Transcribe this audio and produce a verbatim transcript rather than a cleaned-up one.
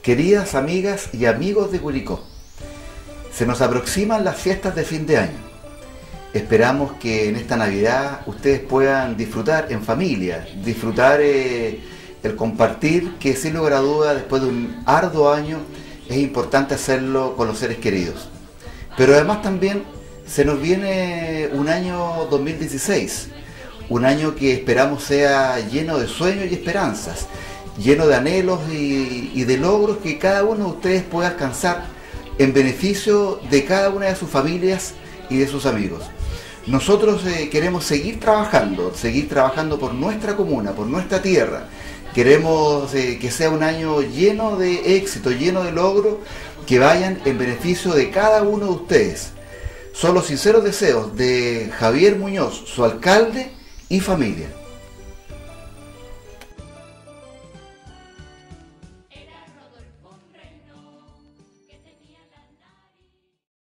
Queridas amigas y amigos de Curicó, se nos aproximan las fiestas de fin de año. Esperamos que en esta Navidad ustedes puedan disfrutar en familia, disfrutar eh, el compartir, que sin lugar a duda después de un arduo año es importante hacerlo con los seres queridos. Pero además también se nos viene un año dos mil dieciséis, un año que esperamos sea lleno de sueños y esperanzas, lleno de anhelos y, y de logros que cada uno de ustedes pueda alcanzar en beneficio de cada una de sus familias y de sus amigos. Nosotros eh, queremos seguir trabajando, seguir trabajando por nuestra comuna, por nuestra tierra. Queremos eh, que sea un año lleno de éxito, lleno de logros, que vayan en beneficio de cada uno de ustedes. Son los sinceros deseos de Javier Muñoz, su alcalde y familia.